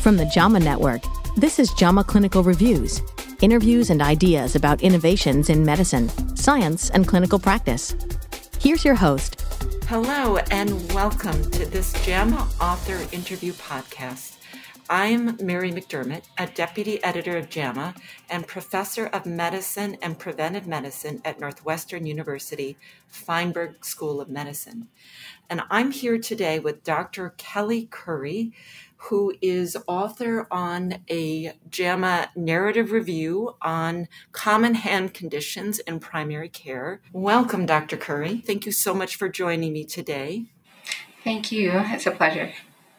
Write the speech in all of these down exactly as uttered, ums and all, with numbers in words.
From the JAMA Network, this is JAMA Clinical Reviews, interviews and ideas about innovations in medicine, science, and clinical practice. Here's your host. Hello, and welcome to this JAMA Author Interview Podcast. I'm Mary McDermott, a Deputy Editor of JAMA and Professor of Medicine and Preventive Medicine at Northwestern University Feinberg School of Medicine. And I'm here today with Doctor Kelly Currie, who is author on a JAMA narrative review on common hand conditions in primary care. Welcome, Doctor Currie. Thank you so much for joining me today. Thank you. It's a pleasure.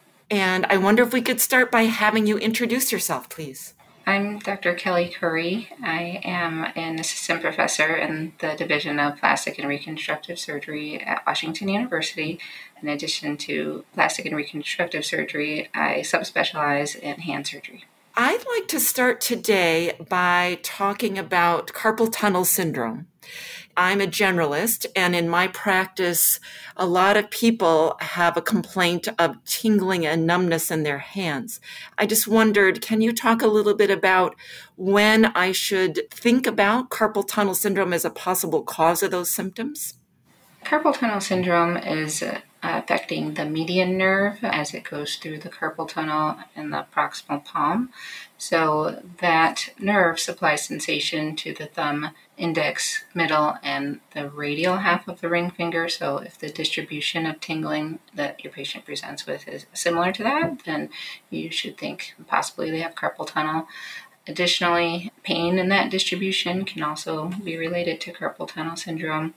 And I wonder if we could start by having you introduce yourself, please. I'm Doctor Kelly Currie. I am an assistant professor in the Division of Plastic and Reconstructive Surgery at Washington University. In addition to plastic and reconstructive surgery, I subspecialize in hand surgery. I'd like to start today by talking about carpal tunnel syndrome. I'm a generalist, and in my practice, a lot of people have a complaint of tingling and numbness in their hands. I just wondered, can you talk a little bit about when I should think about carpal tunnel syndrome as a possible cause of those symptoms? Carpal tunnel syndrome is uh, affecting the median nerve as it goes through the carpal tunnel in the proximal palm. So that nerve supplies sensation to the thumb, index, middle, and the radial half of the ring finger. So if the distribution of tingling that your patient presents with is similar to that, then you should think possibly they have carpal tunnel. Additionally, pain in that distribution can also be related to carpal tunnel syndrome.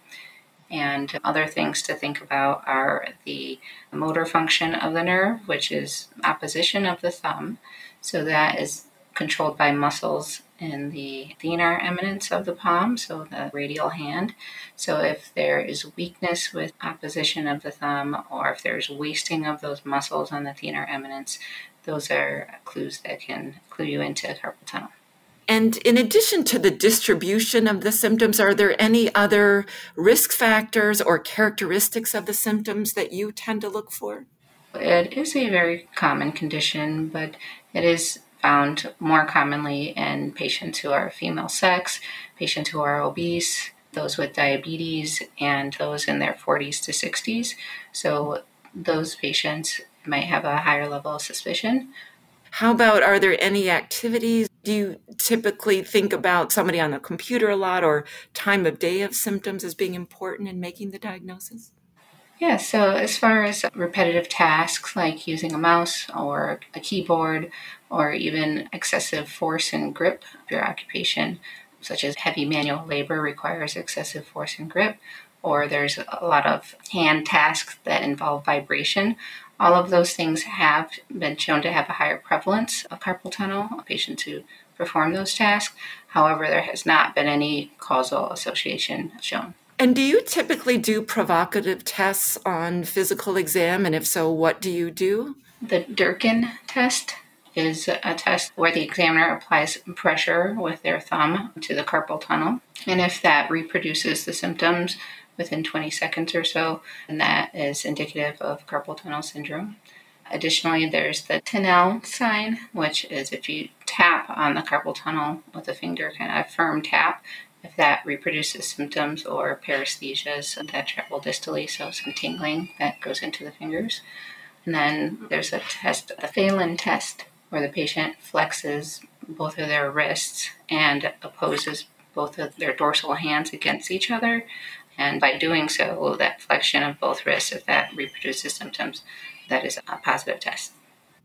And other things to think about are the motor function of the nerve, which is opposition of the thumb. So that is controlled by muscles in the thenar eminence of the palm, so the radial hand. So if there is weakness with opposition of the thumb, or if there's wasting of those muscles on the thenar eminence, those are clues that can clue you into carpal tunnel. And in addition to the distribution of the symptoms, are there any other risk factors or characteristics of the symptoms that you tend to look for? It is a very common condition, but it is found more commonly in patients who are female sex, patients who are obese, those with diabetes, and those in their forties to sixties. So those patients might have a higher level of suspicion. How about, are there any activities? Do you typically think about somebody on the computer a lot, or time of day of symptoms as being important in making the diagnosis? Yeah, so as far as repetitive tasks like using a mouse or a keyboard, or even excessive force and grip of your occupation, such as heavy manual labor requires excessive force and grip, or there's a lot of hand tasks that involve vibration. All of those things have been shown to have a higher prevalence of carpal tunnel of patients who perform those tasks. However, there has not been any causal association shown. And do you typically do provocative tests on physical exam? And if so, what do you do? The Durkin test is a test where the examiner applies pressure with their thumb to the carpal tunnel. And if that reproduces the symptoms within twenty seconds or so, and that is indicative of carpal tunnel syndrome. Additionally, there's the Tinel sign, which is if you tap on the carpal tunnel with a finger, kind of a firm tap, if that reproduces symptoms or paresthesias that travel distally, so some tingling that goes into the fingers. And then there's a test, the Phelan test, where the patient flexes both of their wrists and opposes both of their dorsal hands against each other. And by doing so, that flexion of both wrists, if that reproduces symptoms, that is a positive test.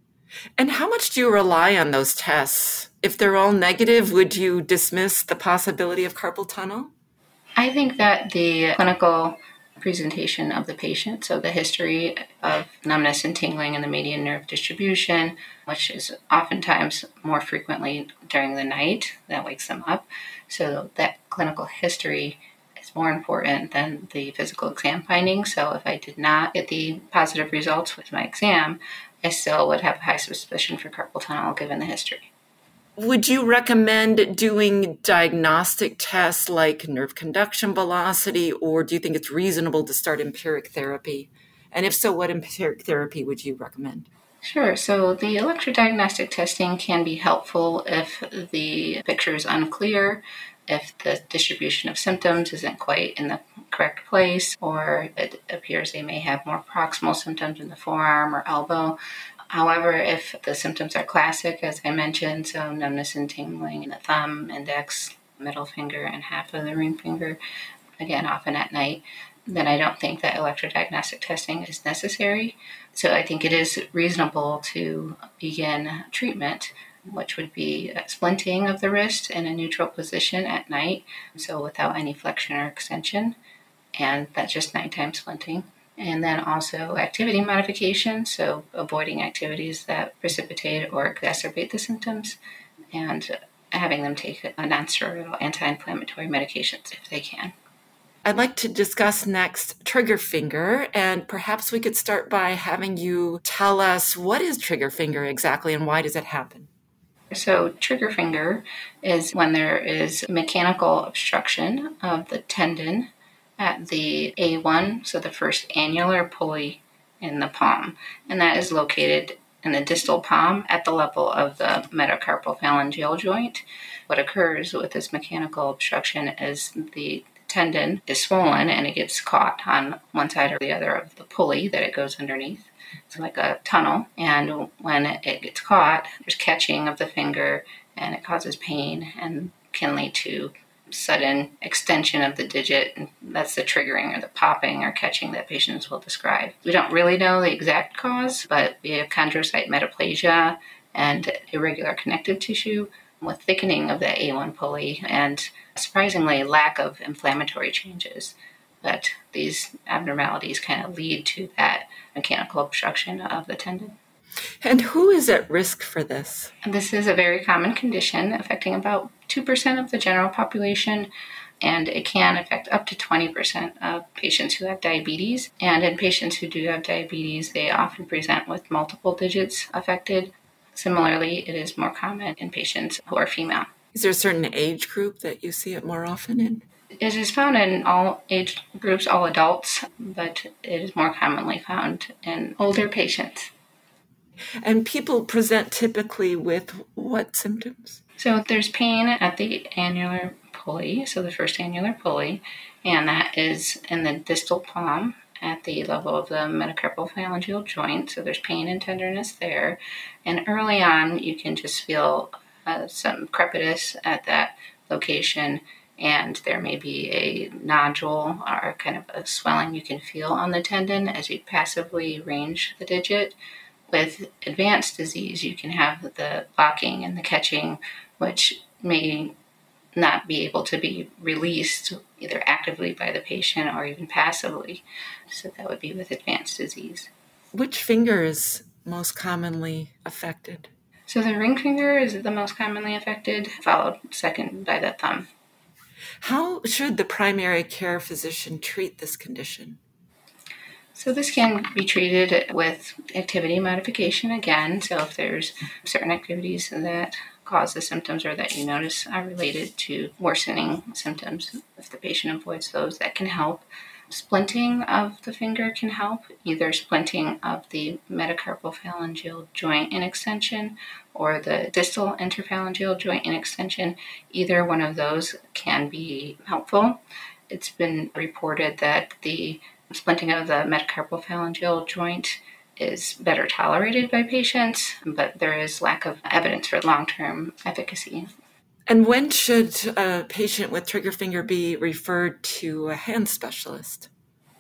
And how much do you rely on those tests? If they're all negative, would you dismiss the possibility of carpal tunnel? I think that the clinical presentation of the patient, so the history of numbness and tingling in the median nerve distribution, which is oftentimes more frequently during the night, that wakes them up. So that clinical history is more important than the physical exam findings. So if I did not get the positive results with my exam, I still would have a high suspicion for carpal tunnel given the history. Would you recommend doing diagnostic tests like nerve conduction velocity, or do you think it's reasonable to start empiric therapy? And if so, what empiric therapy would you recommend? Sure. So the electrodiagnostic testing can be helpful if the picture is unclear, if the distribution of symptoms isn't quite in the correct place, or it appears they may have more proximal symptoms in the forearm or elbow. However, if the symptoms are classic, as I mentioned, so numbness and tingling in the thumb, index, middle finger, and half of the ring finger, again, often at night, then I don't think that electrodiagnostic testing is necessary. So I think it is reasonable to begin treatment, which would be a splinting of the wrist in a neutral position at night, so without any flexion or extension, and that's just nighttime splinting. And then also activity modification, so avoiding activities that precipitate or exacerbate the symptoms, and having them take a nonsteroidal anti-inflammatory medications if they can. I'd like to discuss next trigger finger, and perhaps we could start by having you tell us what is trigger finger exactly and why does it happen? So trigger finger is when there is mechanical obstruction of the tendon at the A one, so the first annular pulley in the palm, and that is located in the distal palm at the level of the metacarpal phalangeal joint. What occurs with this mechanical obstruction is the tendon is swollen and it gets caught on one side or the other of the pulley that it goes underneath. It's like a tunnel, and when it gets caught, there's catching of the finger and it causes pain and can lead to sudden extension of the digit, and that's the triggering or the popping or catching that patients will describe. We don't really know the exact cause, but we have chondrocyte metaplasia and irregular connective tissue with thickening of the A one pulley and surprisingly lack of inflammatory changes. But these abnormalities kind of lead to that mechanical obstruction of the tendon. And who is at risk for this? This is a very common condition affecting about two percent of the general population, and it can affect up to twenty percent of patients who have diabetes. And in patients who do have diabetes, they often present with multiple digits affected. Similarly, it is more common in patients who are female. Is there a certain age group that you see it more often in? It is found in all age groups, all adults, but it is more commonly found in older patients. And people present typically with what symptoms? So there's pain at the annular pulley, so the first annular pulley, and that is in the distal palm at the level of the metacarpal phalangeal joint. So there's pain and tenderness there. And early on, you can just feel uh, some crepitus at that location, and there may be a nodule or kind of a swelling you can feel on the tendon as you passively range the digit. With advanced disease, you can have the locking and the catching, which may not be able to be released either actively by the patient or even passively. So that would be with advanced disease. Which finger is most commonly affected? So the ring finger is the most commonly affected, followed second by the thumb. How should the primary care physician treat this condition? So this can be treated with activity modification again. So if there's certain activities that cause the symptoms or that you notice are related to worsening symptoms, if the patient avoids those, that can help. Splinting of the finger can help, either splinting of the metacarpal phalangeal joint in extension or the distal interphalangeal joint in extension. Either one of those can be helpful. It's been reported that the splinting of the metacarpal phalangeal joint is better tolerated by patients, but there is lack of evidence for long-term efficacy. And when should a patient with trigger finger be referred to a hand specialist?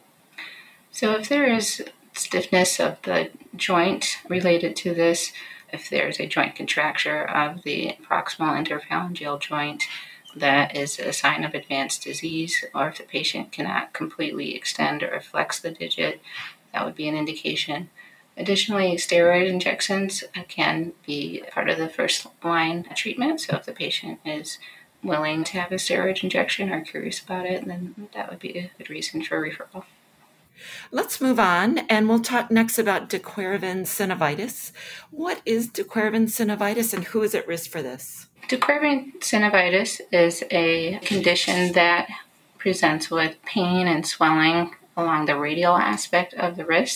So if there is stiffness of the joint related to this, if there's a joint contracture of the proximal interphalangeal joint, that is a sign of advanced disease, or if the patient cannot completely extend or flex the digit, that would be an indication. Additionally, steroid injections can be part of the first line treatment. So if the patient is willing to have a steroid injection or curious about it, then that would be a good reason for referral. Let's move on, and we'll talk next about de Quervain synovitis. What is de Quervain synovitis, and who is at risk for this? De Quervain synovitis is a condition that presents with pain and swelling along the radial aspect of the wrist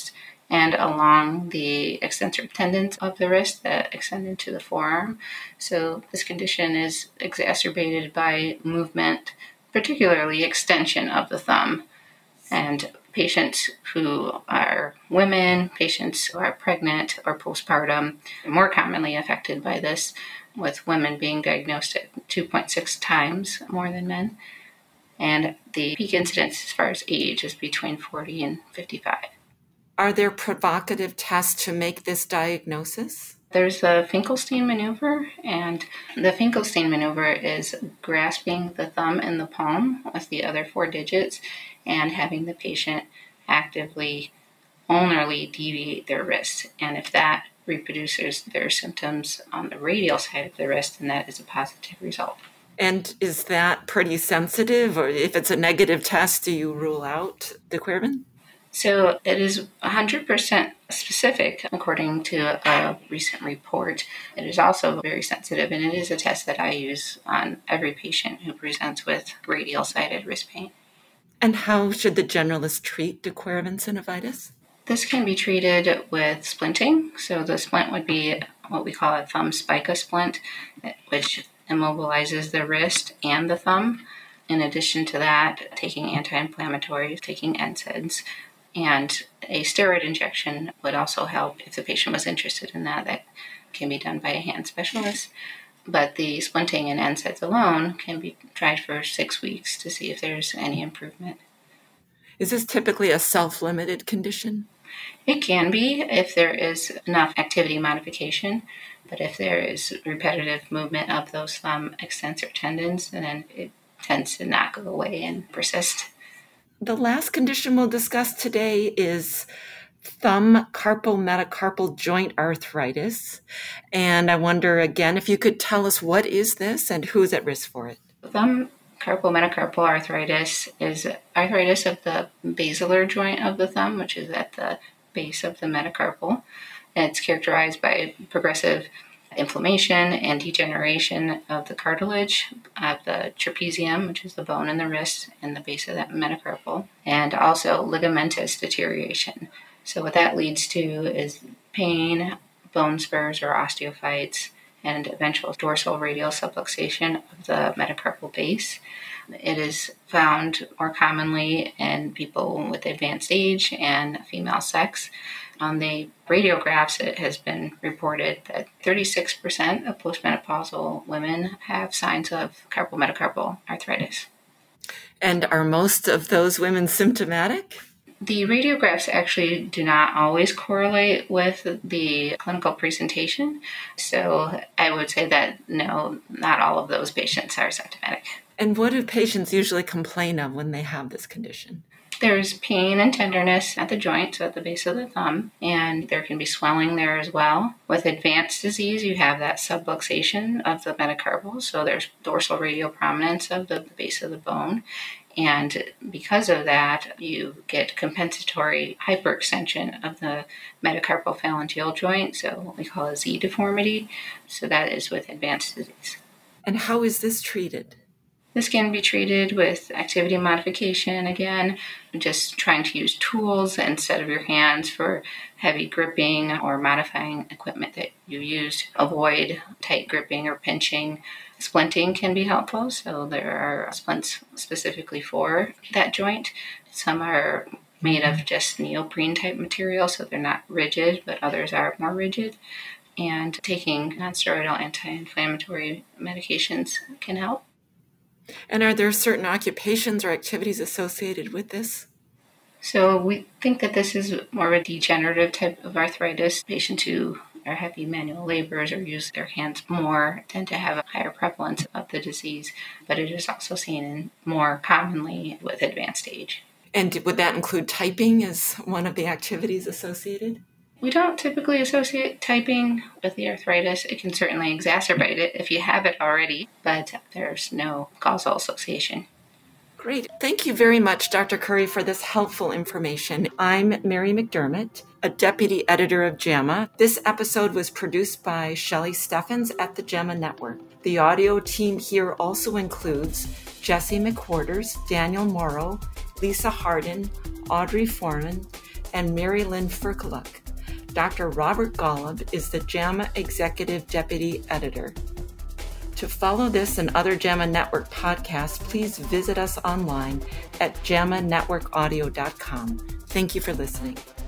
and along the extensor tendons of the wrist that extend into the forearm. So this condition is exacerbated by movement, particularly extension of the thumb. And patients who are women, patients who are pregnant or postpartum, are more commonly affected by this, with women being diagnosed at two point six times more than men. And the peak incidence as far as age is between forty and fifty-five. Are there provocative tests to make this diagnosis? There's the Finkelstein maneuver, and the Finkelstein maneuver is grasping the thumb in the palm with the other four digits and having the patient actively, ulnarly deviate their wrist. And if that reproduces their symptoms on the radial side of the wrist, then that is a positive result. And is that pretty sensitive? Or if it's a negative test, do you rule out dequervin? So it is one hundred percent specific, according to a recent report. It is also very sensitive, and it is a test that I use on every patient who presents with radial-sided wrist pain. And how should the generalist treat dequervin synovitis? This can be treated with splinting. So the splint would be what we call a thumb spica splint, which immobilizes the wrist and the thumb. In addition to that, taking anti-inflammatories, taking N SAIDs, and a steroid injection would also help if the patient was interested in that. That can be done by a hand specialist. But the splinting and N SAIDs alone can be tried for six weeks to see if there's any improvement. Is this typically a self-limited condition? It can be if there is enough activity modification, but if there is repetitive movement of those thumb extensor tendons, then it tends to not go away and persist. The last condition we'll discuss today is thumb carpal metacarpal joint arthritis. And I wonder again if you could tell us what is this and who's at risk for it? Thumb carpal metacarpal arthritis is arthritis of the basilar joint of the thumb, which is at the base of the metacarpal. And it's characterized by progressive inflammation and degeneration of the cartilage of the trapezium, which is the bone in the wrist and the base of that metacarpal, and also ligamentous deterioration. So what that leads to is pain, bone spurs or osteophytes, and eventual dorsal radial subluxation of the metacarpal base. It is found more commonly in people with advanced age and female sex. On the radiographs, it has been reported that thirty-six percent of postmenopausal women have signs of carpal metacarpal arthritis. And are most of those women symptomatic? The radiographs actually do not always correlate with the clinical presentation. So I would say that no, not all of those patients are symptomatic. And what do patients usually complain of when they have this condition? There's pain and tenderness at the joint, so at the base of the thumb, and there can be swelling there as well. With advanced disease, you have that subluxation of the metacarpal, so there's dorsal radial prominence of the base of the bone. And because of that, you get compensatory hyperextension of the metacarpal phalangeal joint, so what we call a Z deformity. So that is with advanced disease. And how is this treated? This can be treated with activity modification, again, just trying to use tools instead of your hands for heavy gripping or modifying equipment that you use. Avoid tight gripping or pinching. Splinting can be helpful, so there are splints specifically for that joint. Some are made of just neoprene type material, so they're not rigid, but others are more rigid. And taking nonsteroidal anti-inflammatory medications can help. And are there certain occupations or activities associated with this? So we think that this is more of a degenerative type of arthritis. Patients who are heavy manual laborers or use their hands more tend to have a higher prevalence of the disease, but it is also seen in more commonly with advanced age. And would that include typing as one of the activities associated? We don't typically associate typing with the arthritis. It can certainly exacerbate it if you have it already, but there's no causal association. Great. Thank you very much, Doctor Currie, for this helpful information. I'm Mary McDermott, a deputy editor of JAMA. This episode was produced by Shelley Steffens at the JAMA Network. The audio team here also includes Jesse McWhorters, Daniel Morrow, Lisa Hardin, Audrey Foreman, and Mary Lynn Ferkaluk. Doctor Robert Golub is the JAMA Executive Deputy Editor. To follow this and other JAMA Network podcasts, please visit us online at jama network audio dot com. Thank you for listening.